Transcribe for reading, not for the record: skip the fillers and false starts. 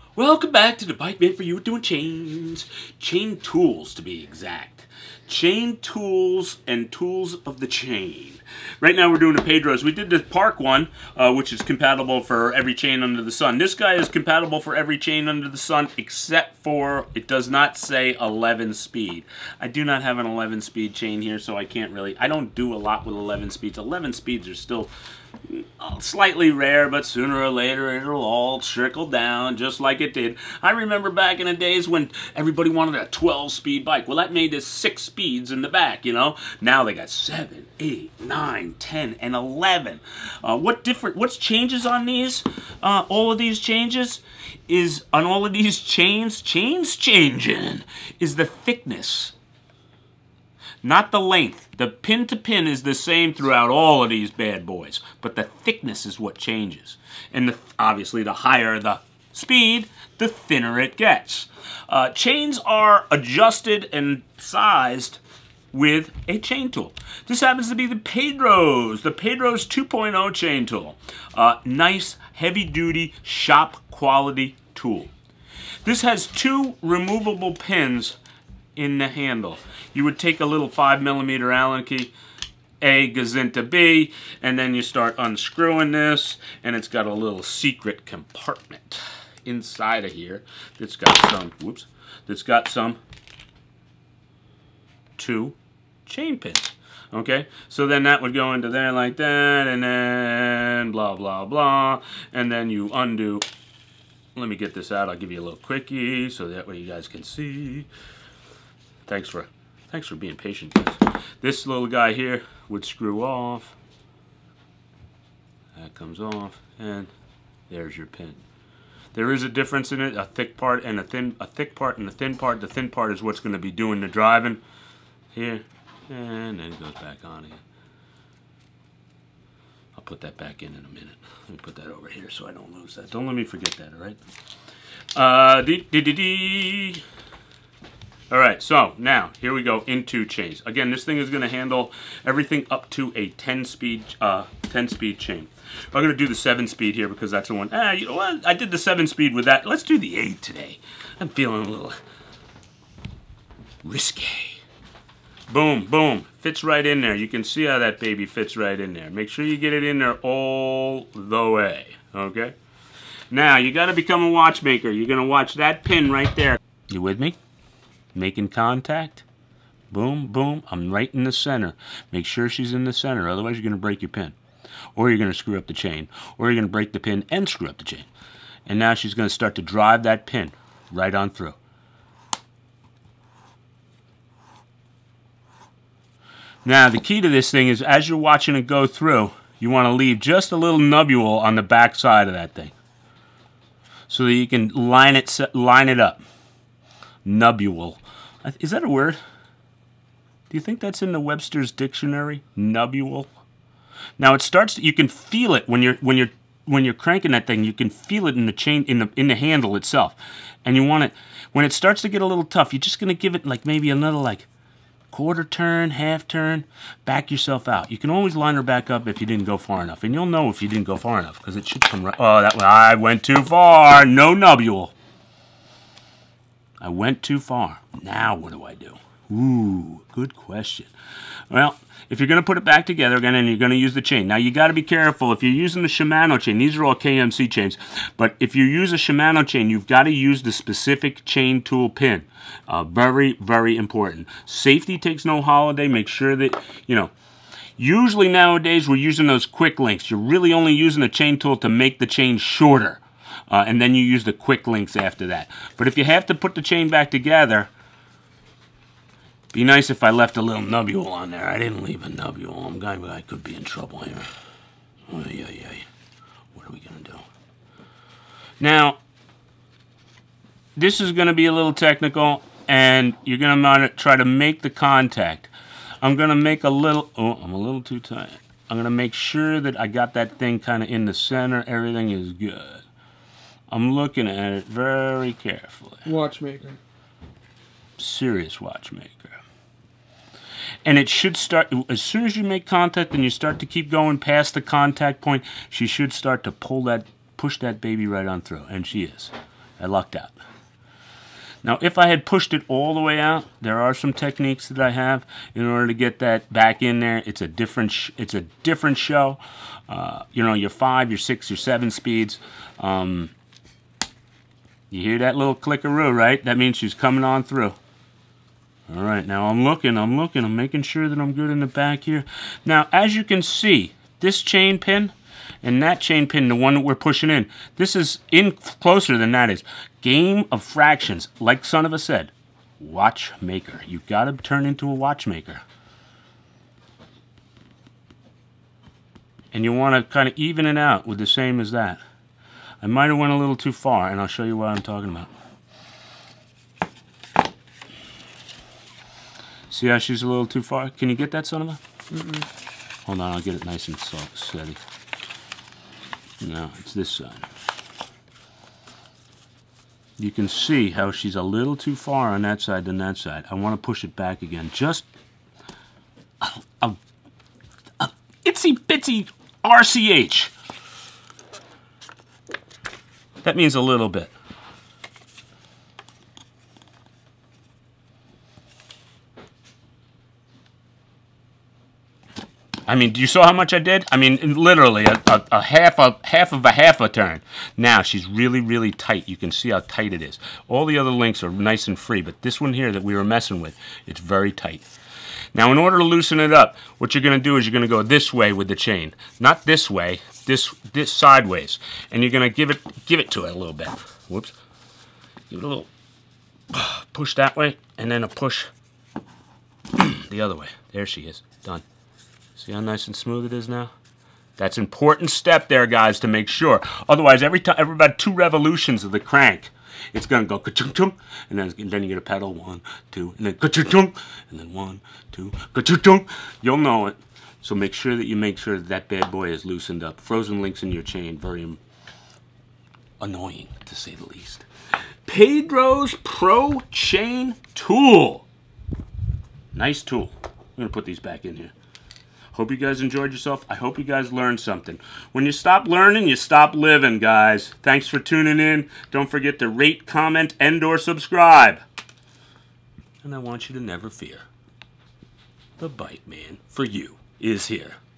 Welcome back to the Bike Man for You doing chains. Chain tools, to be exact. Chain tools and tools of the chain. Right now we're doing a Pedros. We did the Park one, which is compatible for every chain under the sun. This guy is compatible for every chain under the sun, except for it does not say 11 speed. I do not have an 11 speed chain here, so I can't really, I don't do a lot with 11 speeds. 11 speeds are still slightly rare, but sooner or later it'll all trickle down just like it did. I remember back in the days when everybody wanted a 12-speed bike. Well, that made this 6 speeds in the back, you know. Now they got 7, 8, 9, 10, and 11. What's changes on these? All of these changes is on all of these chains changing is the thickness. Not the length. The pin to pin is the same throughout all of these bad boys, but the thickness is what changes. And obviously the higher the speed, the thinner it gets. Chains are adjusted and sized with a chain tool. This happens to be the Pedros 2.0 chain tool. Nice, heavy-duty, shop-quality tool. This has 2 removable pins in the handle. You would take a little 5mm Allen key, A goes into B, and then you start unscrewing this, and it's got a little secret compartment inside of here that's got some 2 chain pins. Okay, so then that would go into there like that, and then blah blah blah, and then you undo. Let me get this out. I'll give you a little quickie so that way you guys can see. Thanks for being patient, guys. This little guy here would screw off. That comes off, and there's your pin. There is a difference in it, a thick part and a thick part and a thin part. The thin part is what's going to be doing the driving here, and then it goes back on again. I'll put that back in a minute. Let me put that over here so I don't lose that. Don't let me forget that, all right? Alright, so now, here we go into chains. Again, this thing is going to handle everything up to a 10-speed chain. I'm going to do the 7-speed here because that's the one. You know what? I did the 7-speed with that. Let's do the 8 today. I'm feeling a little risque. Boom, boom. Fits right in there. You can see how that baby fits right in there. Make sure you get it in there all the way, okay? Now, you got to become a watchmaker. You're going to watch that pin right there. You with me? Making contact. Boom, boom. I'm right in the center. Make sure she's in the center. Otherwise, you're going to break your pin. Or you're going to screw up the chain. Or you're going to break the pin and screw up the chain. And now she's going to start to drive that pin right on through. Now, the key to this thing is as you're watching it go through, you want to leave just a little nubule on the back side of that thing. So that you can line it up. Nubule. Is that a word? Do you think that's in the Webster's dictionary? Nubule. Now it starts. You can feel it when you're cranking that thing. You can feel it in the chain in the handle itself, and you want it when it starts to get a little tough. You're just gonna give it like maybe another like quarter turn, half turn. Back yourself out. You can always line her back up if you didn't go far enough, and you'll know if you didn't go far enough because it should come right. Oh, I went too far. No nubule. I went too far. Now what do I do? Ooh, good question. Well, if you're going to put it back together again and you're going to use the chain. Now you got to be careful. If you're using the Shimano chain, these are all KMC chains, but if you use a Shimano chain, you've got to use the specific chain tool pin. Very, very important. Safety takes no holiday. Make sure that, you know, usually nowadays we're using those quick links. You're really only using the chain tool to make the chain shorter. And then you use the quick links after that. But if you have to put the chain back together, be nice if I left a little nubule on there. I didn't leave a nubule. I could be in trouble here. Oh, yeah. What are we going to do? Now, this is going to be a little technical, and you're going to want to try to make the contact. I'm going to make a little... Oh, I'm a little too tight. I'm going to make sure that I got that thing kind of in the center. Everything is good. I'm looking at it very carefully. Watchmaker. Serious watchmaker. And it should start, as soon as you make contact and you start to keep going past the contact point, she should start to push that baby right on through. And she is. I lucked out. Now, if I had pushed it all the way out, there are some techniques that I have in order to get that back in there. It's a different show. You know, your 5, your 6, your 7 speeds. You hear that little clickaroo, right? That means she's coming on through. All right, now I'm looking. I'm making sure that I'm good in the back here. Now, as you can see, this chain pin and that chain pin, the one that we're pushing in, this is in closer than that is. Game of fractions, like son of a said, watchmaker. You gotta turn into a watchmaker. And you wanna kind of even it out with the same as that. I might have went a little too far, and I'll show you what I'm talking about. See how she's a little too far? Can you get that, son of a? Hold on, I'll get it nice and steady. No, it's this side. You can see how she's a little too far on that side than that side. I want to push it back again. Just a itsy bitsy RCH. That means a little bit. I mean, you saw how much I did? I mean, literally a half of a turn. Now, she's really, really tight. You can see how tight it is. All the other links are nice and free, but this one here that we were messing with, it's very tight. Now, in order to loosen it up, what you're going to do is you're going to go this way with the chain. Not this way, this sideways. And you're going to give it to it a little bit. Whoops. Give it a little push that way, and then a push the other way. There she is. Done. See how nice and smooth it is now? That's an important step there, guys, to make sure. Otherwise, every about 2 revolutions of the crank, it's going to go ka-chung-chung, and then you get a pedal, 1, 2, and then ka-chung-chung, and then 1, 2, ka-chung-chung. You'll know it. So make sure that that bad boy is loosened up. Frozen links in your chain, very annoying, to say the least. Pedros Pro Chain Tool. Nice tool. I'm going to put these back in here. Hope you guys enjoyed yourself. I hope you guys learned something. When you stop learning, you stop living, guys. Thanks for tuning in. Don't forget to rate, comment, and/or subscribe. And I want you to never fear. The Bike Man for you is here.